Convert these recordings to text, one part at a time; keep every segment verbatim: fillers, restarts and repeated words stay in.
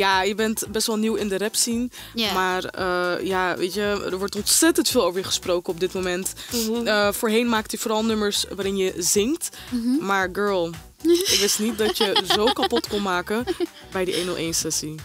ja, je bent best wel nieuw in de rap scene. Yeah. Maar uh, ja, weet je, er wordt ontzettend veel over je gesproken op dit moment. Mm-hmm. uh, voorheen maakte je vooral nummers waarin je zingt. Mm-hmm. Maar girl, ik wist niet dat je zo kapot kon maken bij die honderdéén sessie.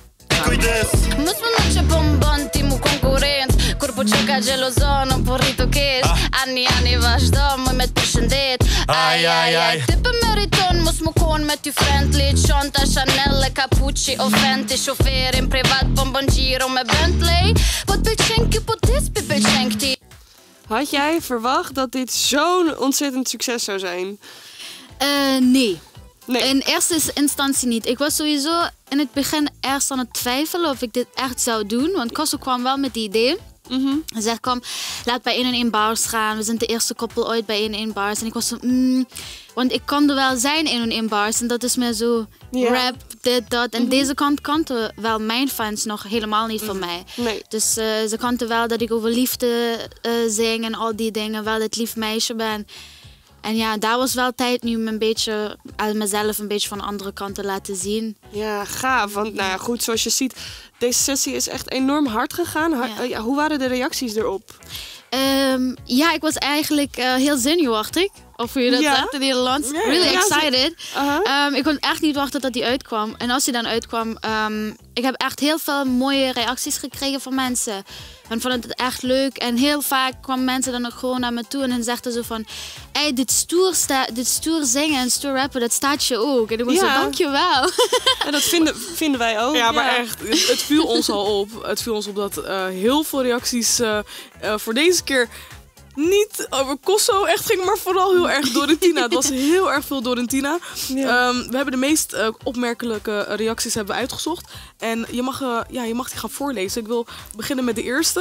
Mos më nuk që po m'bën ti mu konkurencë Kur po që ka gjelozon, po rritu kesh Ani, ani vazhdo, më me t'përshëndet Aj, aj, aj Ti për meriton, mos më kon me ty friendly Qonta Chanel e Capucci o Fenty Shoferin privat, po m'bën gjiro me Bentley Po t'pëlqen kjo, po t'is pëlqen këti Had jij verwacht dat dit zo'n ontzettend succes zou zijn? Uh, nee. Nee. In eerste instantie niet. Ik was sowieso in het begin eerst aan het twijfelen of ik dit echt zou doen. Want Kosso kwam wel met die idee. Mm-hmm. Hij zegt, kom, laat bij honderdéén Bars gaan. We zijn de eerste koppel ooit bij honderdéén Bars. En ik was zo, mm, want ik kon er wel zijn in honderdéén Bars. En dat is meer zo ja. rap, dit, dat. En mm-hmm. deze kant kanten wel mijn fans nog helemaal niet van mij. Nee. Dus uh, ze kanten wel dat ik over liefde uh, zing en al die dingen. Wel dat lief meisje ben. En ja, daar was wel tijd nu om een beetje, al mezelf een beetje van de andere kant te laten zien. Ja, gaaf. Want nou ja, goed, zoals je ziet, deze sessie is echt enorm hard gegaan. Ha- ja. Ja, hoe waren de reacties erop? Um, ja, ik was eigenlijk uh, heel zenuwachtig. Of hoe je dat ja. zegt in Nederlands. Ja, really ja, excited. Uh-huh. Um, ik kon echt niet wachten tot hij uitkwam. En als hij dan uitkwam, um, ik heb echt heel veel mooie reacties gekregen van mensen. En vonden het echt leuk. En heel vaak kwamen mensen dan ook gewoon naar me toe en zeiden zo van... Hey, dit stoer, sta- dit stoer zingen en stoer rappen, dat staat je ook. En ik was ja. zo, dankjewel. En dat vinden, vinden wij ook. Ja, maar ja. echt, het, het viel ons al op. Het viel ons op dat uh, heel veel reacties uh, uh, voor deze keer... niet over Kosso echt ging, maar vooral heel erg Dorentina. Het was heel erg veel Dorentina. Ja. Um, we hebben de meest uh, opmerkelijke reacties hebben we uitgezocht. En je mag, uh, ja, je mag die gaan voorlezen. Ik wil beginnen met de eerste.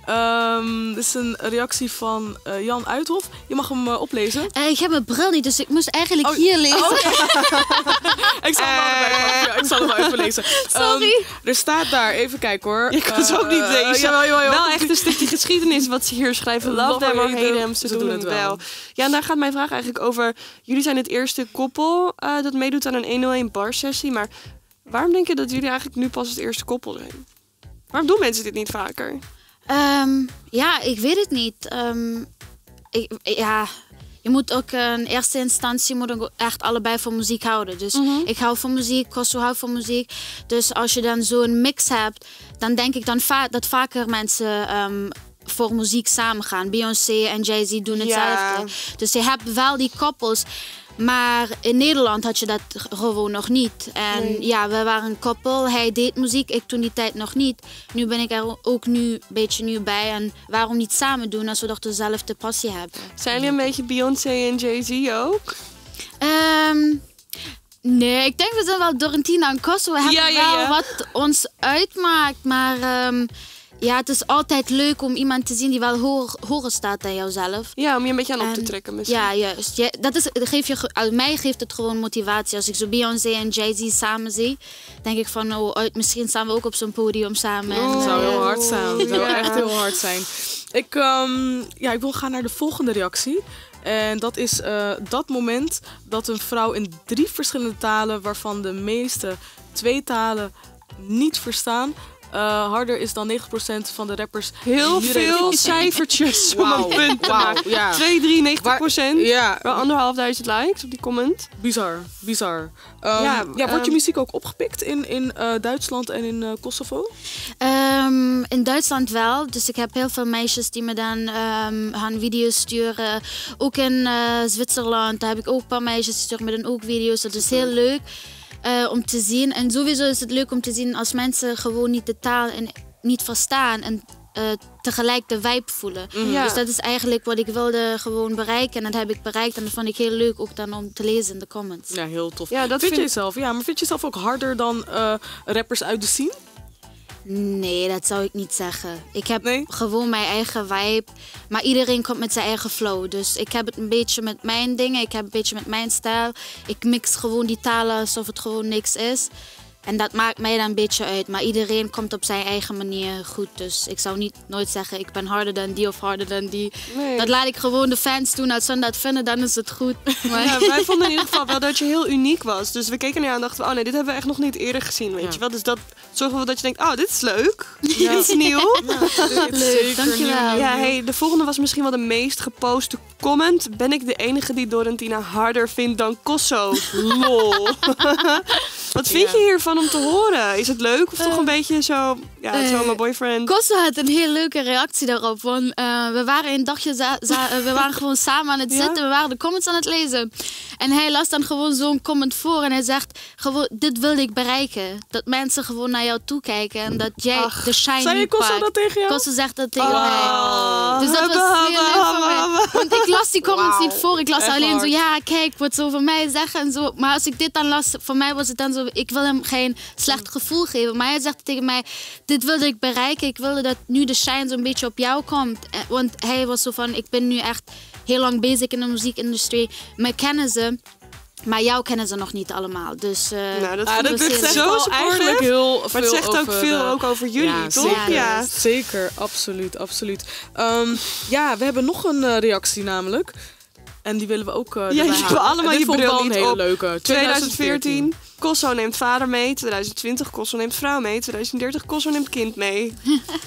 Um, dit is een reactie van uh, Jan Uithof. Je mag hem uh, oplezen. Uh, ik heb mijn bril niet, dus ik moest eigenlijk oh, hier lezen. Oh, okay. ik zal hem uh, wel, ik zal hem wel even lezen. Sorry. Um, er staat daar, even kijken hoor. Je kan het uh, ook niet lezen. Uh, jawel, jawel, jawel. Wel echt een stukje geschiedenis wat ze hier schrijven. Love, Love them or hate them, ze, ze doen het wel. wel. Ja, en daar gaat mijn vraag eigenlijk over. Jullie zijn het eerste koppel uh, dat meedoet aan een honderdéén bar sessie. Maar waarom denk je dat jullie eigenlijk nu pas het eerste koppel zijn? Waarom doen mensen dit niet vaker? Um, ja, ik weet het niet. Um, ik, ja, je moet ook in eerste instantie moet ook echt allebei van muziek houden. Dus mm-hmm. ik hou van muziek, Kosso houdt van muziek. Dus als je dan zo'n mix hebt, dan denk ik dan va- dat vaker mensen um, voor muziek samen gaan. Beyoncé en Jay-Z doen hetzelfde. Ja. Dus je hebt wel die koppels. Maar in Nederland had je dat gewoon nog niet. En nee. ja, we waren een koppel. Hij deed muziek, ik toen die tijd nog niet. Nu ben ik er ook nu een beetje nu bij. En waarom niet samen doen als we toch dezelfde passie hebben? Zijn jullie een beetje Beyoncé en Jay-Z ook? Um, nee, ik denk we zijn wel Dorentina en Kosso. We hebben ja, ja, wel ja. wat ons uitmaakt. Maar... Um, ja, het is altijd leuk om iemand te zien die wel hoger, hoger staat dan jouzelf. Ja, om je een beetje aan op en, te trekken misschien. Ja, juist. Ja, dat is, dat geef je, uit mij geeft het gewoon motivatie. Als ik zo Beyoncé en Jay-Z samen zie, denk ik van, oh, uit, misschien staan we ook op zo'n podium samen. Oh, dat zou heel hard zijn. Dat zou ja. echt heel hard zijn. Ik, um, ja, ik wil gaan naar de volgende reactie. En dat is uh, dat moment dat een vrouw in drie verschillende talen, waarvan de meeste twee talen niet verstaan, Uh, harder is dan negentig procent van de rappers. Heel veel cijfertjes om wow. een punt te maken. Wow, ja. twee, drie, negentig procent. Ja. Wel anderhalfduizend likes op die comment. Bizar, bizar. Um, ja, ja, wordt je muziek ook opgepikt in, in uh, Duitsland en in uh, Kosovo? Um, in Duitsland wel. Dus ik heb heel veel meisjes die me dan um, hun video's sturen. Ook in uh, Zwitserland, daar heb ik ook een paar meisjes die sturen me dan ook video's. Dat is heel leuk. Uh, om te zien. En sowieso is het leuk om te zien als mensen gewoon niet de taal en niet verstaan en uh, tegelijk de vibe voelen. Mm-hmm. Ja. Dus dat is eigenlijk wat ik wilde gewoon bereiken en dat heb ik bereikt en dat vond ik heel leuk ook dan om te lezen in de comments. Ja, heel tof. Ja, dat vind, vind je zelf, ja, maar vind je zelf ook harder dan uh, rappers uit de scene? Nee, dat zou ik niet zeggen. Ik heb nee? gewoon mijn eigen vibe. Maar iedereen komt met zijn eigen flow. Dus ik heb het een beetje met mijn dingen. Ik heb een beetje met mijn stijl. Ik mix gewoon die talen alsof het gewoon niks is. En dat maakt mij dan een beetje uit. Maar iedereen komt op zijn eigen manier goed. Dus ik zou niet nooit zeggen, ik ben harder dan die of harder dan die. Nee. Dat laat ik gewoon de fans doen. Als ze dat vinden, dan is het goed. Maar... Ja, wij vonden in ieder geval wel dat je heel uniek was. Dus we keken naar jou en dachten, oh nee, dit hebben we echt nog niet eerder gezien, weet Ja. je wel. Dus dat zorgen we dat je denkt, oh, dit is leuk. Dit is nieuw. Leuk, dankjewel. Ja, hey, de volgende was misschien wel de meest geposte comment. Ben ik de enige die Dorentina harder vindt dan Kosso? Lol. Wat vind Ja. je hiervan om te horen? Is het leuk of toch een beetje zo... Ja, het is wel mijn boyfriend. Kosso had een heel leuke reactie daarop. Want uh, we waren een dagje, za- za- uh, we waren gewoon samen aan het Ja? zitten. We waren de comments aan het lezen. En hij las dan gewoon zo'n comment voor. En hij zegt, gewoon, dit wilde ik bereiken. Dat mensen gewoon naar jou toe kijken. En dat jij Ach, de shine Zei je niet Kosso pakt. dat tegen jou? Kosso zegt dat tegen Oh, mij. Dus dat was hubba, heel leuk hubba, voor mij. hubba. Want ik las die comments Wauw. niet voor. Ik las Echt alleen hard. zo, ja, kijk wat ze over mij zeggen en zo. Maar als ik dit dan las, voor mij was het dan zo, ik wil hem geen slecht gevoel geven. Maar hij zegt tegen mij, dit wilde ik bereiken. Ik wilde dat nu de shine zo'n beetje op jou komt. Eh, Want hij was zo van, ik ben nu echt heel lang bezig in de muziekindustrie. Mij kennen ze, maar jou kennen ze nog niet allemaal. Dus uh, Nou, dat Ah, vind dat ik is zegt zo al supportive. eigenlijk heel veel Maar het zegt ook over veel de- ook over jullie, Ja, toch? zeker. Ja. Zeker, absoluut, absoluut. Um, ja, we hebben nog een uh, reactie namelijk. En die willen we ook uh, Ja, erbij je halen. wil allemaal En dit je vond ik bril wel een niet hele op. leuke. twintig veertien, Kosso neemt vader mee. twintig twintig, Kosso neemt vrouw mee. twintig dertig, Kosso neemt kind mee.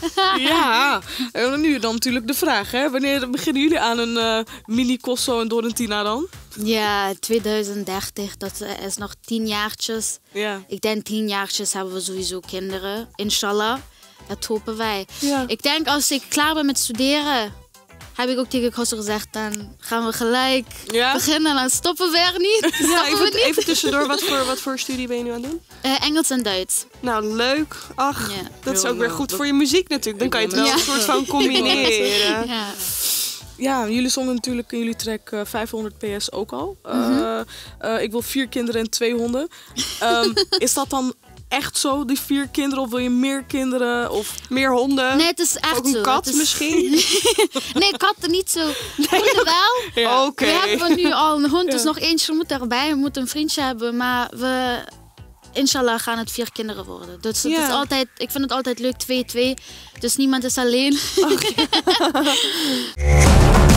Ja, en nu dan natuurlijk de vraag, hè. Wanneer beginnen jullie aan een uh, mini Kosso en Dorentina dan? ja, twintig dertig, dat uh, is nog tien jaartjes. Ja. Ik denk tien jaartjes hebben we sowieso kinderen. Inshallah, dat hopen wij. Ja. Ik denk als ik klaar ben met studeren, heb ik ook tegen Kosso gezegd, dan gaan we gelijk Ja? beginnen. Dan stoppen we er niet. Ja, Stoppen we even, niet. even tussendoor, wat voor, wat voor studie ben je nu aan het doen? Uh, Engels en Duits. Nou, leuk. Ach, Ja. dat is Heel ook weer leuk. goed Dat- voor je muziek natuurlijk. Dan kan je het wel Ja. een soort van combineren. Ja. Ja, jullie zongen natuurlijk in jullie track uh, vijfhonderd P S ook al. Uh, Mhm. uh, ik wil vier kinderen en twee honden. Um, is dat dan echt zo, die vier kinderen? Of wil je meer kinderen? Of... Meer honden. Nee, het is echt ook een zo. kat Het is- misschien. Nee, katten niet zo. Honden wel. Ja. Oké. We hebben nu al een hond, Ja. dus nog eentje moet erbij. We moeten een vriendje hebben, maar we... Inshallah gaan het vier kinderen worden. Dus het Ja. is altijd, ik vind het altijd leuk, twee twee. Dus niemand is alleen.